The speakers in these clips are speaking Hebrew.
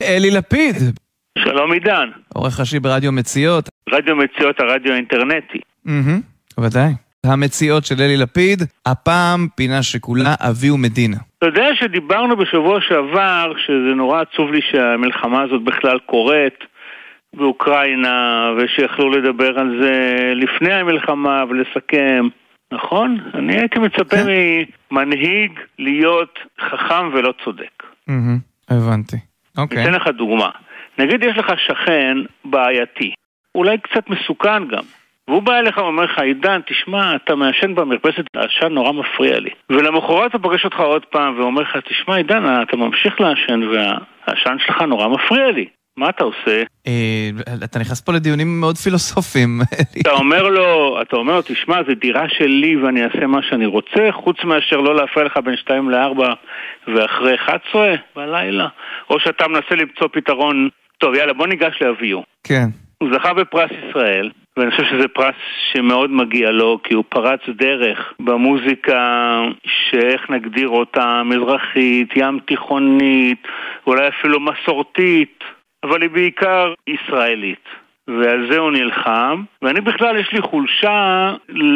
אלי לפיד. שלום עידן. עורך ראשי ברדיו מציאות. רדיו מציאות, הרדיו האינטרנטי. ודאי. המציאות של אלי לפיד, הפעם פינה שכולה אבי ומדינה. אתה יודע שדיברנו בשבוע שעבר שזה נורא עצוב לי שהמלחמה הזאת בכלל קורית באוקראינה, ושיכלו לדבר על זה לפני המלחמה ולסכם, נכון? אני הייתי מצפה ממנהיג להיות חכם ולא צודק. הבנתי. אוקיי. ניתן לך דוגמה. נגיד יש לך שכן בעייתי, אולי קצת מסוכן גם, והוא בא אליך ואומר לך, עידן, תשמע, אתה מעשן במרפסת, העשן נורא מפריע לי. ולמחרת הוא פגש אותך עוד פעם ואומר לך, תשמע עידן, אתה ממשיך לעשן והעשן שלך נורא מפריע לי. מה אתה עושה? אתה נכנס פה לדיונים מאוד פילוסופיים. אתה אומר לו, תשמע, זה דירה שלי ואני אעשה מה שאני רוצה, חוץ מאשר לא להפריע לך בין 2-4 ואחרי 11 בלילה. או שאתה מנסה למצוא פתרון, טוב יאללה בוא ניגש לאביו. כן. הוא זכה בפרס ישראל, ואני חושב שזה פרס שמאוד מגיע לו, כי הוא פרץ דרך במוזיקה שאיך נגדיר אותה, מזרחית, ים תיכונית, אולי אפילו מסורתית, אבל היא בעיקר ישראלית. ועל זה הוא נלחם, ואני בכלל יש לי חולשה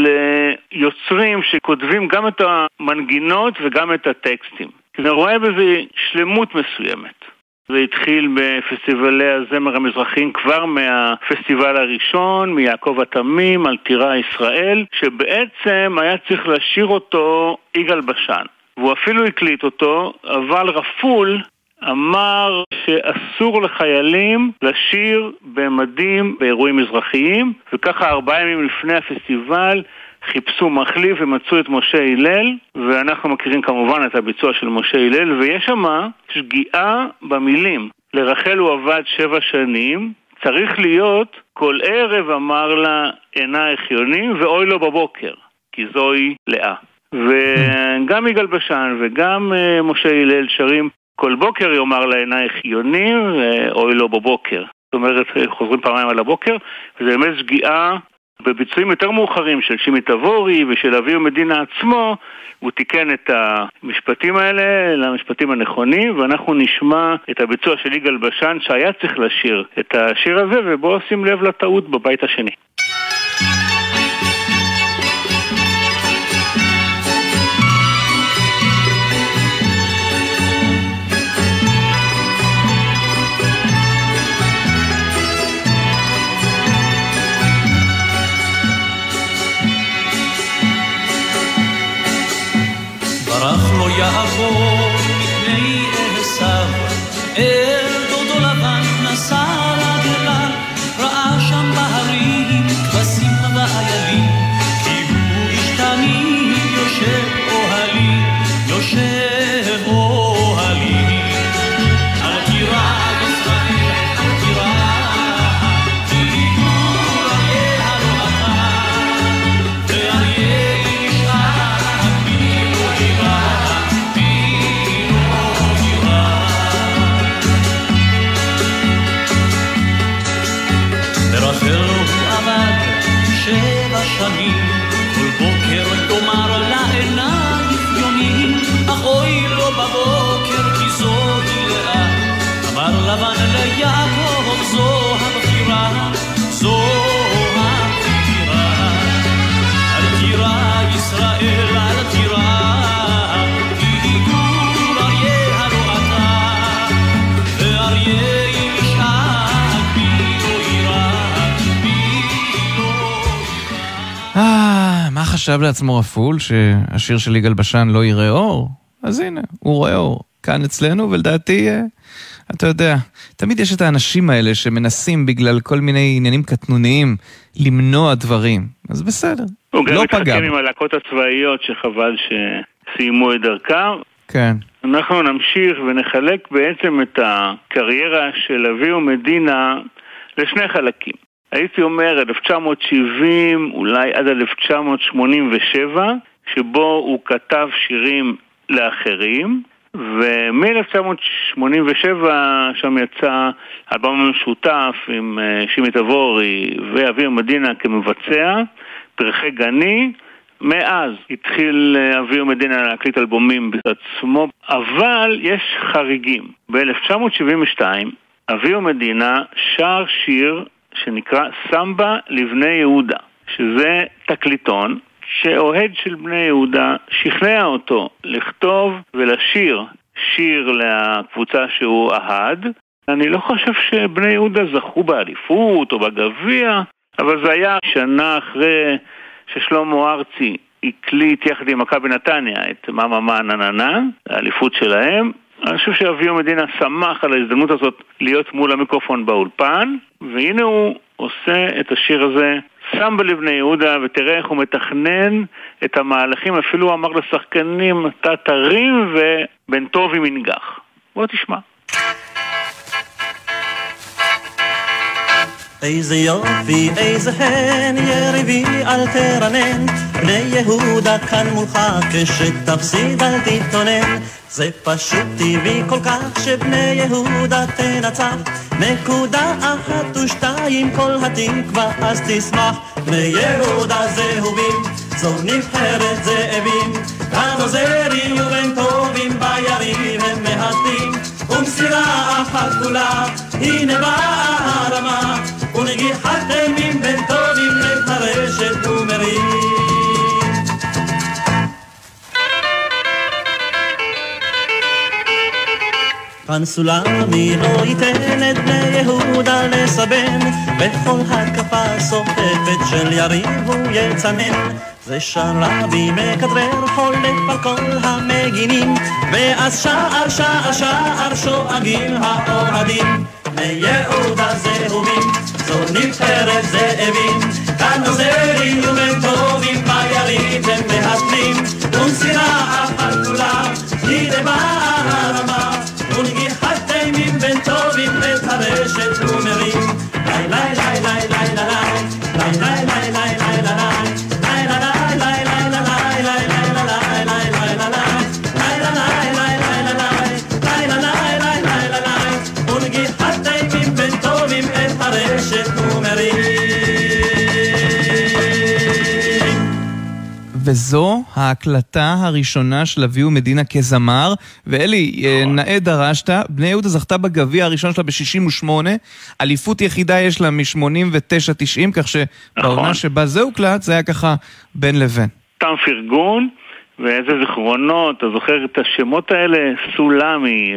ליוצרים שכותבים גם את המנגינות וגם את הטקסטים. כי אני רואה בזה שלמות מסוימת. זה התחיל בפסטיבלי הזמר המזרחיים כבר מהפסטיבל הראשון, מיעקב התמים, על טירה ישראל, שבעצם היה צריך לשיר אותו יגאל בשן. והוא אפילו הקליט אותו, אבל רפול אמר שאסור לחיילים לשיר במדים באירועים מזרחיים, וככה 4 ימים לפני הפסטיבל חיפשו מחליף ומצאו את משה הלל, ואנחנו מכירים כמובן את הביצוע של משה הלל, ויש שם שגיאה במילים. לרחל הוא עבד 7 שנים, צריך להיות כל ערב אמר לה עינייך יונים ואוי לו בבוקר, כי זוהי לאה. וגם יגאל בשן וגם משה הלל שרים כל בוקר יאמר לה עינייך יונים ואוי לו בבוקר. זאת אומרת, חוזרים פעמיים על הבוקר, וזה באמת שגיאה. בביצועים יותר מאוחרים של שימי תבורי ושל אבי ומדינה עצמו, הוא תיקן את המשפטים האלה למשפטים הנכונים, ואנחנו נשמע את הביצוע של יגאל בשן שהיה צריך לשיר את השיר הזה, ובואו שים לב לטעות בבית השני. ברח לו יעקב מפני עשיו, אל דודו לבן נסע רגליו, ראה שם בהרים כבשים ואיילים, כי הוא איש תמים יושב אוהלים, יושב אוהלים. על טירה ישראל, על טירה, כי גור אריה הלא אתה, ואריה שנים, כל בוקר תאמר לעינייך יונים, אך אוי לו בבוקר כי זוהי לאה. אמר לבן ליעקב זו הבחירה, זו הבחירה. על טירה ישראל, על טירה, כי גור אריה הלא אתה, ואריה מה חשב לעצמו רפול? שהשיר של יגאל בשן לא יראה אור? אז הנה, הוא רואה אור כאן אצלנו, ולדעתי, אתה יודע, תמיד יש את האנשים האלה שמנסים בגלל כל מיני עניינים קטנוניים למנוע דברים. אז בסדר, לא פגע. הוא גם מתחכם עם הלהקות הצבאיות שחבל שסיימו את דרכם. כן. אנחנו נמשיך ונחלק בעצם את הקריירה של אבי ומדינה לשני חלקים. הייתי אומר 1970, אולי עד 1987, שבו הוא כתב שירים לאחרים, ומ-1987 שם יצא אלבום משותף עם שימי תבורי ואבי ומדינה כמבצע, פרחי גני, מאז התחיל אבי ומדינה להקליט אלבומים בעצמו, אבל יש חריגים. ב-1972 אבי ומדינה שר שיר שנקרא סמבה לבני יהודה, שזה תקליטון שאוהד של בני יהודה שכנע אותו לכתוב ולשיר שיר לקבוצה שהוא אהד. אני לא חושב שבני יהודה זכו באליפות או בגביע, אבל זה היה שנה אחרי ששלמה ארצי הקליט יחד עם מכבי נתניה את מאמה נננה, האליפות שלהם. אני חושב שאבי ומדינה שמח על ההזדמנות הזאת להיות מול המיקרופון באולפן, והנה הוא עושה את השיר הזה סמבה לבני יהודה, ותראה איך הוא מתכנן את המהלכים. אפילו הוא אמר לשחקנים, אתה תרים ובן טובי מנגח. בוא תשמע. איזה יופי, איזה הן, יריבי אל תרנן, בני יהודה כאן מולך, כשתפסיד אל תתונן. זה פשוט טבעי כל כך שבני יהודה תנצח, נקודה 1 ו2 כל התקווה אז תשמח. בני יהודה זהובים, זו נבחרת זאבים, כאן עוזרי ובן טובים, ביריב הם מהטים, ומסירה אחת כולה, הנה באה הרמה, ונגיחתם עם בן טובים לתרשת ומרים. כאן סולמי לא ייתן את בני יהודה לסבן, בכל התקפה סופפת של יריב הוא יצנן. זה שרבי מכדרר חולף על כל המגינים, ואז שער שער שער שואגים האוהדים. בני יהודה זהובים, זו נבחרת זאבים, כאן עוזרי ובן טובים, ביריב הם מהטים, ומסירה אחת כולה, הנה באה הרמה, ונגיחתם עם בן טובים לתרשת ומרים. לי לי לי לי לי לי לי לי לי לי לי לי וזו ההקלטה הראשונה של אבי ומדינה כזמר. ואלי, נאה דרשת, בני יהודה זכתה בגביע הראשון שלה ב-68, אליפות יחידה יש לה מ-89-90, כך שבעונה שבה זה הוקלט, זה היה ככה בין לבין. תם פרגון, ואיזה זיכרונות, אתה זוכר את השמות האלה, סולמי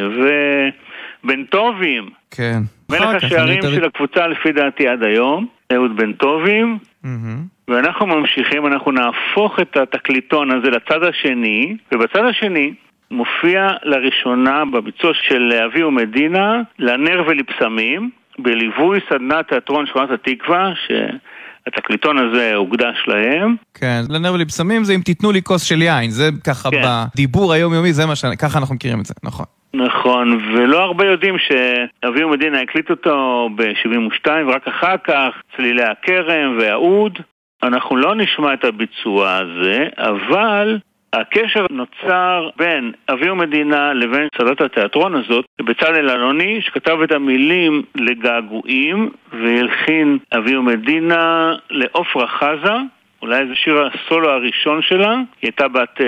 ובן טובים. כן. מלך השערים של הקבוצה לפי דעתי עד היום, אהוד בן טובים, ואנחנו ממשיכים, אנחנו נהפוך את התקליטון הזה לצד השני, ובצד השני מופיע לראשונה בביצוע של אבי ומדינה, לנר ולפסמים, בליווי סדנת תיאטרון שכונת התקווה, שהתקליטון הזה הוקדש להם. כן, לנר ולפסמים זה אם תיתנו לי כוס של יין, זה ככה כן. בדיבור היומיומי, זה מה ככה אנחנו מכירים את זה, נכון. נכון, ולא הרבה יודעים שאבי ומדינה הקליט אותו ב-72, ורק אחר כך צלילי הכרם והעוד. אנחנו לא נשמע את הביצוע הזה, אבל הקשר נוצר בין אבי ומדינה לבין סדנת התיאטרון הזאת, בצלאל אלוני, שכתב את המילים לגעגועים, והלחין אבי ומדינה לעופרה חזה, אולי זה שיר הסולו הראשון שלה. היא הייתה בת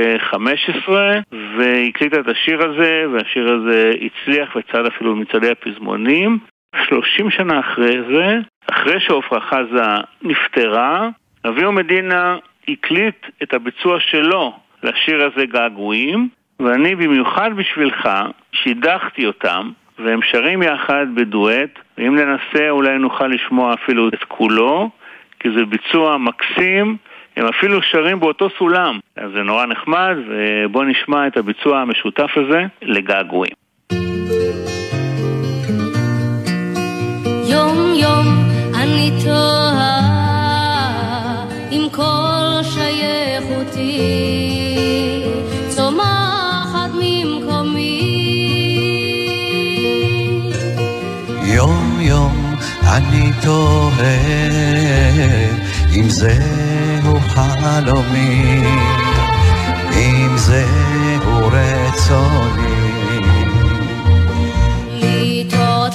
15 והיא הקליטה את השיר הזה, והשיר הזה הצליח וצד אפילו מצעדי הפזמונים. 30 שנה אחרי זה, אחרי שעופרה חזה נפטרה, אבי ומדינה הקליט את הביצוע שלו לשיר הזה געגועים, ואני במיוחד בשבילך שידחתי אותם, והם שרים יחד בדואט, ואם ננסה אולי נוכל לשמוע אפילו את כולו, כי זה ביצוע מקסים, הם אפילו שרים באותו סולם, אז זה נורא נחמד, ובוא נשמע את הביצוע המשותף הזה לגעגועים. יום יום אני תוהה עם כל שייכותי צומחת ממקומי. יום יום אני תוהה אם זהו חלומי, אם זהו רצוני. לטעות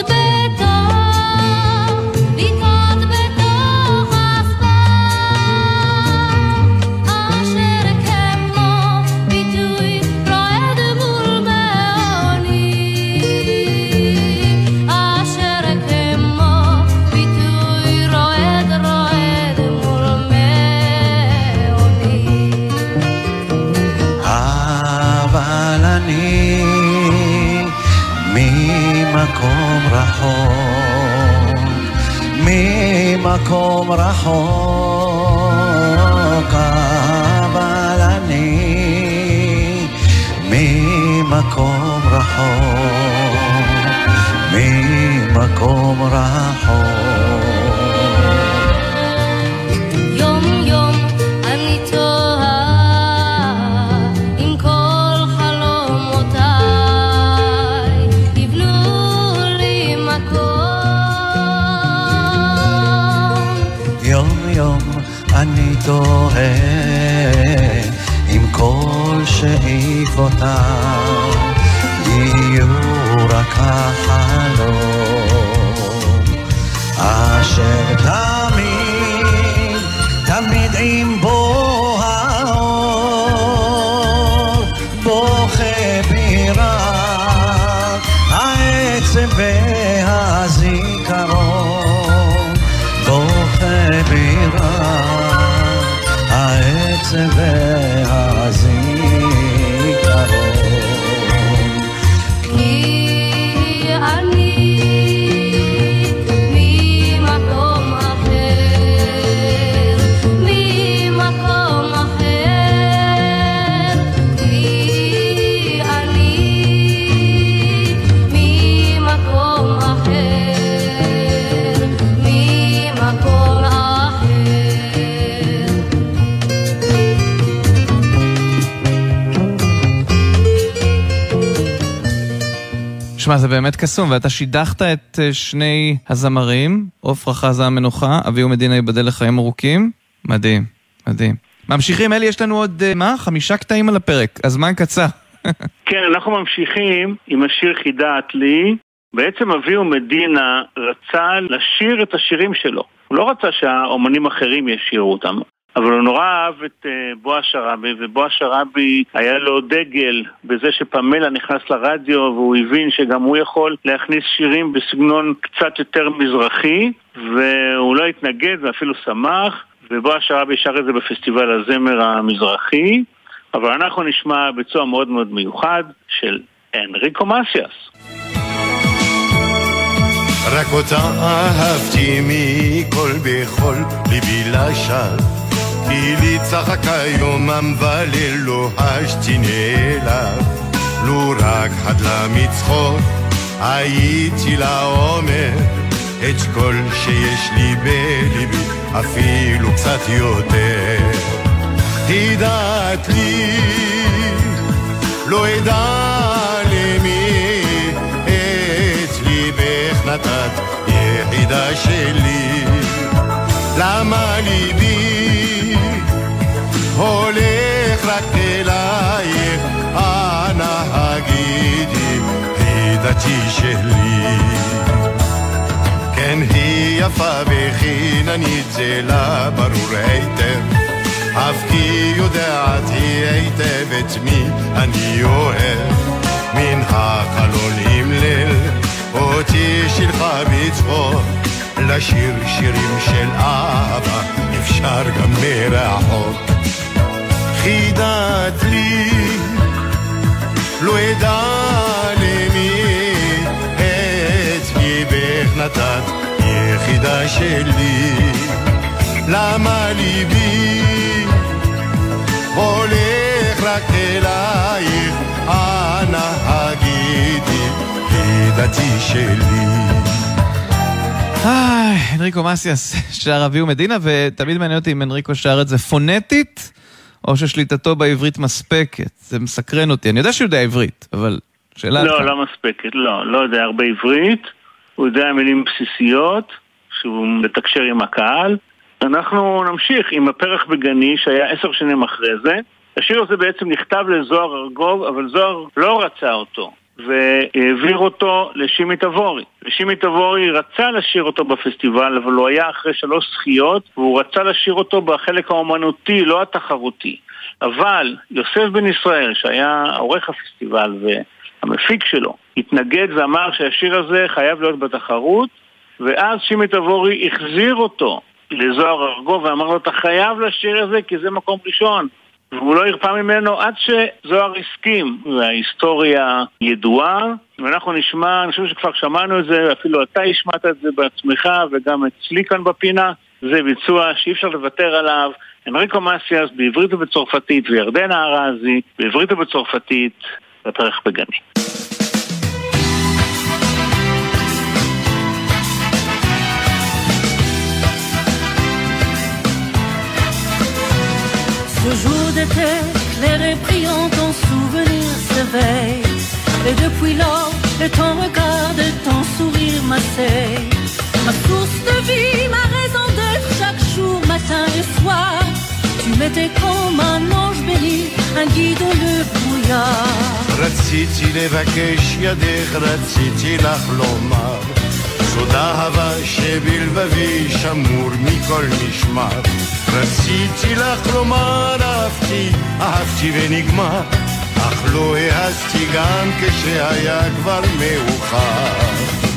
בתוך הסתר אשר רחוק, ממקום רחוק, אבל אני ממקום רחוק, ממקום רחוק. יום יום אני תוהה עם כל חלומותיי, יבנו לי מקום. יום יום אני תוהה עם כל שאיפותיי, יהיו רק החלום אשר תמיד, תמיד עם בוא האור, בוכה בירק העצב והזיכרון, בוכה בירק העצב והזיכרון. כי אני ממקום אחר, ממקום אחר, כי אני ממקום אחר, ממקום אחר. שמע, זה באמת קסום, ואתה שידחת את שני הזמרים, עופרה חזה המנוחה, אביהו מדינה ייבדל לחיים ארוכים. מדהים, מדהים. ממשיכים, אלי, יש לנו עוד, 5 קטעים על הפרק, הזמן קצר. כן, אנחנו ממשיכים עם השיר חידת לי. בעצם אביהו מדינה רצה לשיר את השירים שלו. הוא לא רצה שהאומנים אחרים ישירו אותם, אבל הוא נורא אהב את בועז שרעבי, ובועז שרעבי היה לו דגל בזה שפמלה נכנס לרדיו, והוא הבין שגם הוא יכול להכניס שירים בסגנון קצת יותר מזרחי, והוא לא התנגד ואפילו שמח, ובועז שרעבי שר את זה בפסטיבל הזמר המזרחי. אבל אנחנו נשמע ביצוע מאוד מאוד מיוחד של אנריקו מסיאס. רק אותה אהבתי מכל בכל ליבי לשב, כי לי צחקה יומם וללא השתי נאליו, לו רק חדלה מצחוק הייתי לה אומר את כל שיש לי בליבי, אפילו קצת יותר. חידת לי לא ידע למי את ליבך נתת יחידה שלי, למה ליבי הולך רק אלייך, אנא הגידי חידתי שלי. כן היא יפה וחיננית, זה לה ברור היטב, אף כי יודעתי היטב את מי אני אוהב. מן החלון עם ליל אותי שילחה בצחוק, לשיר שירים של אהבה אפשר גם מרחוק. חידת לי לא ידע למי את ליבך נתת יחידה שלי, למה ליבי הולך רק אלייך, אנא הגידי חידתי שלי. אנריקו מסיאס שר אביהו מדינה, ותמיד מעניין אותי אם אנריקו שר את זה פונטית או ששליטתו בעברית מספקת. זה מסקרן אותי, אני יודע שהוא יודע עברית, אבל שאלה... לא מספקת, לא יודע הרבה עברית, הוא יודע מילים בסיסיות שהוא מתקשר עם הקהל. אנחנו נמשיך עם הפרח בגני שהיה 10 שנים אחרי זה. השיר הזה בעצם נכתב לזוהר ארגוב, אבל זוהר לא רצה אותו והעביר אותו לשימי תבורי. ושימי תבורי רצה לשיר אותו בפסטיבל, אבל הוא היה אחרי 3 זכיות, והוא רצה לשיר אותו בחלק האומנותי, לא התחרותי. אבל יוסף בן ישראל, שהיה עורך הפסטיבל והמפיק שלו, התנגד ואמר שהשיר הזה חייב להיות בתחרות, ואז שימי תבורי החזיר אותו לזוהר ארגוב ואמר לו, אתה חייב לשיר את זה כי זה מקום ראשון. והוא לא הרפא ממנו עד שזוהר הסכים. וההיסטוריה ידועה, ואנחנו נשמע, אני חושב שכבר שמענו את זה, אפילו אתה השמעת את זה בעצמך וגם אצלי כאן בפינה. זה ביצוע שאי אפשר לוותר עליו. אנריקו מסיאס בעברית ובצרפתית, וירדנה ארזי בעברית ובצרפתית, בפרח בגני. Ce jour d'été, clair et brillant, ton souvenir s'éveille. Et depuis lors, et ton regard et ton sourire m'asseye. Ma source de vie, ma raison d'être, chaque jour, matin et soir. Tu m'étais comme un ange béni, un guide dans le brouillard. רציתי לבקש ידך, רציתי לך לומר סוד אהבה שבלבבי שמור מכל משמר. רציתי לך לומר אהבתי, אהבתי ונגמר, אך לא העזתי גם כשהיה כבר מאוחר.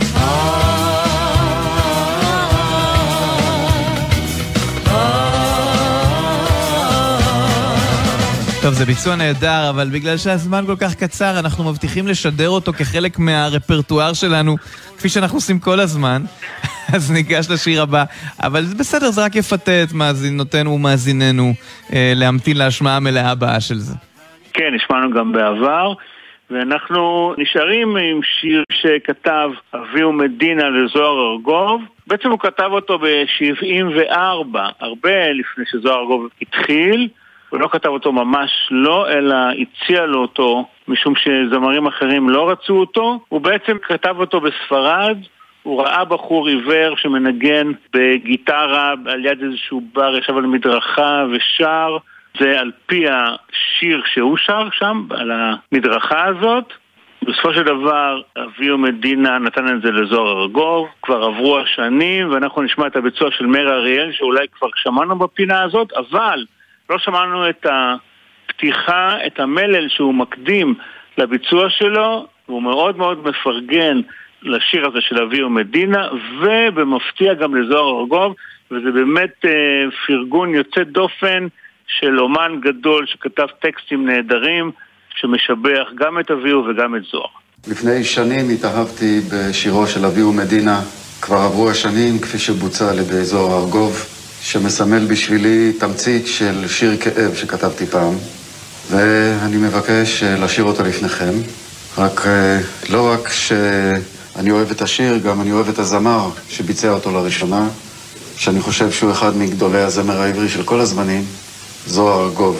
טוב, זה ביצוע נהדר, אבל בגלל שהזמן כל כך קצר, אנחנו מבטיחים לשדר אותו כחלק מהרפרטואר שלנו, כפי שאנחנו עושים כל הזמן. אז ניגש לשיר הבא. אבל זה בסדר, זה רק יפתה את מאזינותינו ומאזיננו להמתין להשמעה המלאה הבאה של זה. כן, נשמענו גם בעבר, ואנחנו נשארים עם שיר שכתב אביהו מדינה לזוהר ארגוב. בעצם הוא כתב אותו ב-74, הרבה לפני שזוהר ארגוב התחיל. הוא לא כתב אותו ממש לא, אלא הציע לו אותו, משום שזמרים אחרים לא רצו אותו. הוא בעצם כתב אותו בספרד, הוא ראה בחור עיוור שמנגן בגיטרה על יד איזשהו בר, ישב על מדרכה ושר. זה על פי השיר שהוא שר שם, על המדרכה הזאת. בסופו של דבר, אביהו מדינה נתן את זה לזוהר ארגוב, כבר עברו השנים, ואנחנו נשמע את הביצוע של מאיר אריאל, שאולי כבר שמענו בפינה הזאת, אבל לא שמענו את הפתיחה, את המלל שהוא מקדים לביצוע שלו, והוא מאוד מאוד מפרגן לשיר הזה של אביהו מדינה, ובמפתיע גם לזוהר ארגוב, וזה באמת פרגון יוצא דופן של אומן גדול שכתב טקסטים נהדרים, שמשבח גם את אביהו וגם את זוהר. לפני שנים התאהבתי בשירו של אביהו מדינה, כבר עברו השנים כפי שבוצע על ידי זוהר ארגוב, שמסמל בשבילי תמצית של שיר כאב שכתבתי פעם, ואני מבקש לשיר אותו לפניכם. רק לא רק שאני אוהב את השיר, גם אני אוהב את הזמר שביצע אותו לראשונה, שאני חושב שהוא אחד מגדולי הזמר העברי של כל הזמנים, זוהר ארגוב.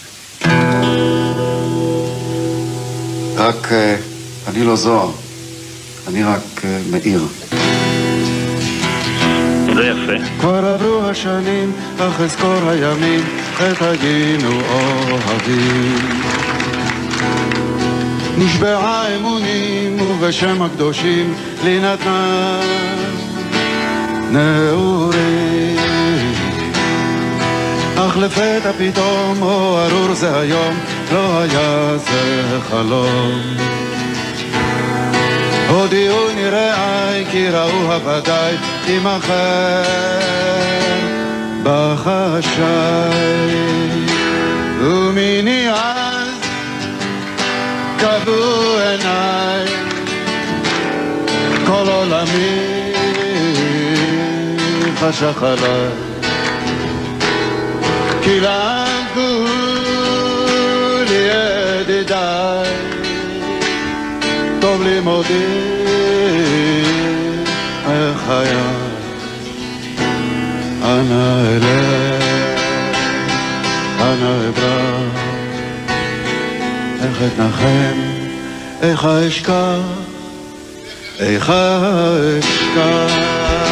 רק אני לא זוהר, אני רק מאיר. זה יפה. כבר עברו השנים, אך אזכור הימים, עת היינו אוהבים. נשבעה אמונים ובשם הקדושים לי נתנה נעורים. אך לפתע פתאום, או ארור זה היום, לא היה זה חלום. הודיעו נראי כי ראו הוודאי עם אחר בחשאי. ומיני אז קבעו עיניי כל עולמי חשך עליי. כי למדו לי ידידיי טוב לימודי איך היה. אנא אלך, אנא אברח, איך אתנחם, איך אשכח, איך אשכח.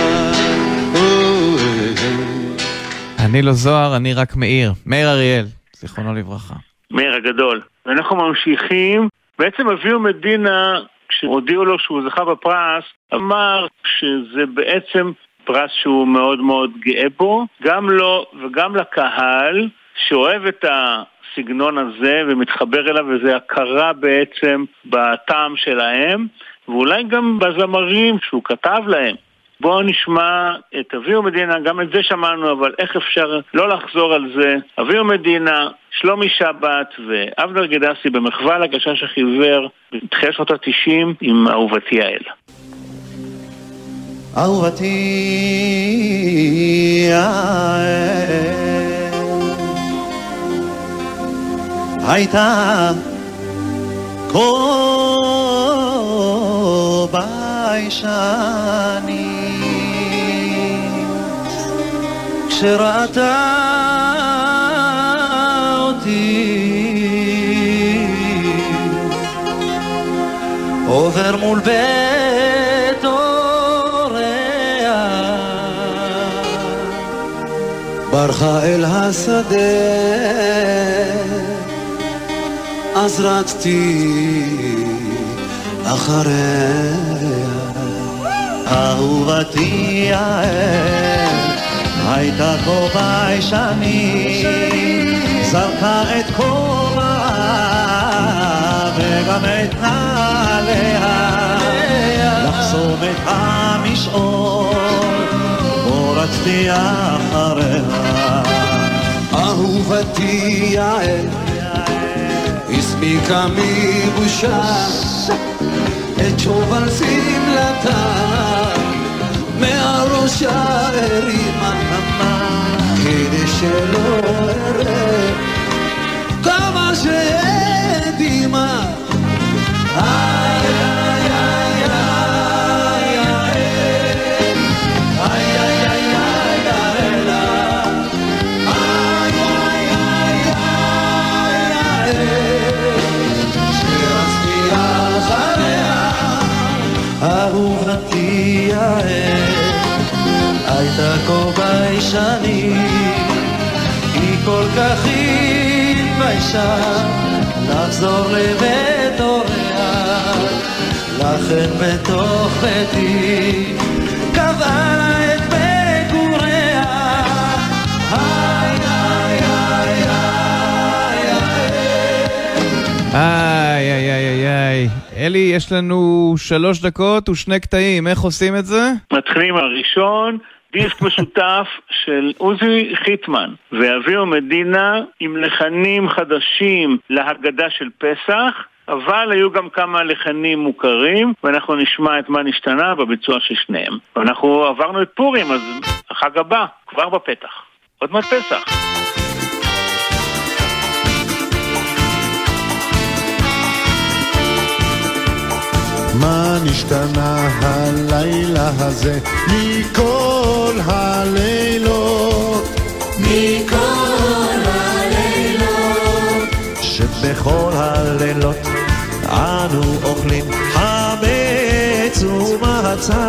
אני לא זוהר, אני רק מאיר. מאיר אריאל, זיכרונו לברכה. מאיר הגדול. ואנחנו ממשיכים. בעצם אביהו מדינה, כשהודיעו לו שהוא זכה בפרס, אמר שזה בעצם פרס שהוא מאוד מאוד גאה בו, גם לו וגם לקהל, שאוהב את הסגנון הזה ומתחבר אליו, וזה הכרה בעצם בטעם שלהם, ואולי גם בזמרים שהוא כתב להם. בואו נשמע את אבי ומדינה, גם את זה שמענו, אבל איך אפשר לא לחזור על זה? אבי ומדינה, שלומי שבת ואבנר גדסי במחווה לגשש החיוור, בתחילת שנות ה-90 עם אהובתי יעל. אהובתי הייתה כה ביישני כשראתה אותי עובר מול בית ברחה אל השדה, אז רצתי אחריה. אהובתי יעל הייתה כה ביישני, זרקה את כובעה וגם את נעליה, לחסום את המשעול בו רצתי אחריה. אהובתי יעל הספיקה מבושה את שובל שמלתה, מהראשה הרימה נמה כדי שלא אראה כמה שהדימה. איי איי איי איי איי איי אהובתי יעל הייתה כה ביישני, היא כל כך התביישה לחזור לבית הוריה, לכן בתוך ביתי קבעה לה את מגוריה. איי איי איי איי איי איי איי. אלי, יש לנו 3 דקות ו2 קטעים, איך עושים את זה? מתחילים הראשון, דיסק משותף של עוזי חיטמן ואבי ומדינה עם לחנים חדשים להגדה של פסח, אבל היו גם כמה לחנים מוכרים, ואנחנו נשמע את מה נשתנה בביצוע של שניהם. ואנחנו עברנו את פורים, אז החג הבא כבר בפתח, עוד מעט פסח. מה נשתנה הלילה הזה מכל הלילות, מכל הלילות, שבכל הלילות אנו אוכלים חמץ ומצה,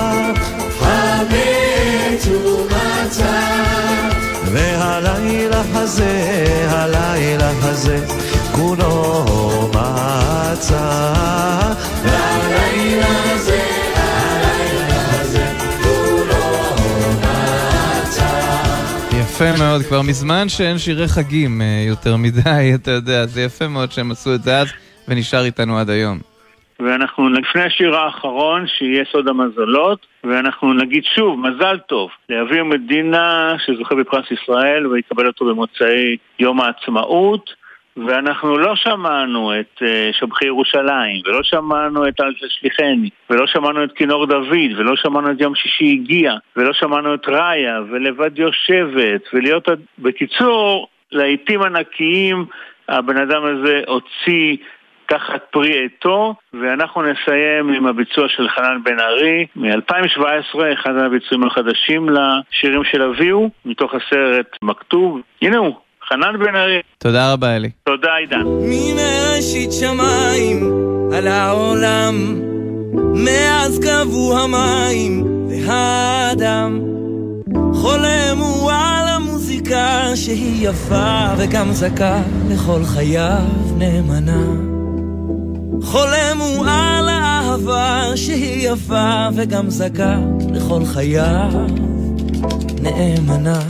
חמץ ומצה, והלילה הזה, הלילה הזה כולו מצה, והלילה הזה, הלילה הזה כולו מצה. יפה מאוד, כבר מזמן שאין שירי חגים יותר מדי, אתה יודע, זה יפה מאוד שהם עשו את זה אז ונשאר איתנו עד היום. ואנחנו לפני השיר האחרון שיהיה סוד המזלות, ואנחנו נגיד שוב מזל טוב לאבי ומדינה שזוכה בפרס ישראל ויקבל אותו במוצאי יום העצמאות. ואנחנו לא שמענו את שבחי ירושלים, ולא שמענו את אל תשליחני, ולא שמענו את כינור דוד, ולא שמענו את יום שישי הגיע, ולא שמענו את ראיה, ולבד יושבת, ולהיות, בקיצור, לעיתים ענקיים, הבן אדם הזה הוציא תחת פרי עטו, ואנחנו נסיים עם הביצוע של חנן בן ארי, מ-2017, אחד הביצועים החדשים לשירים של אביהו, מתוך הסרט מכתוב. הנה הוא. חנן בן ארי. תודה רבה אלי. תודה עידן. מראשית שמיים על העולם, מאז קבעו המים והאדם, חולם הוא על המוזיקה שהיא יפה וגם זכה לכל חייו נאמנה, חולם הוא על האהבה שהיא יפה וגם זכה לכל חייו נאמנה.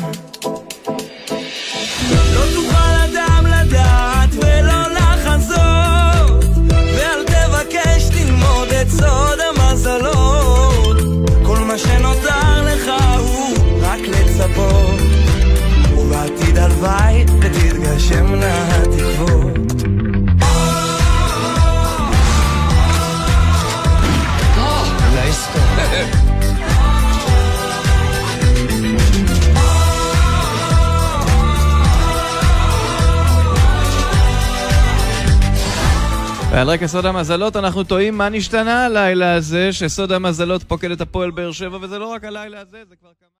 לא תוכל אדם לדעת ולא לחזות, ואל תבקש ללמוד את סוד המזלות, כל מה שנותר ועל רקע סוד המזלות אנחנו טועים מה נשתנה הלילה הזה, שסוד המזלות פוקד את הפועל באר שבע, וזה לא רק הלילה הזה, זה כבר כמה...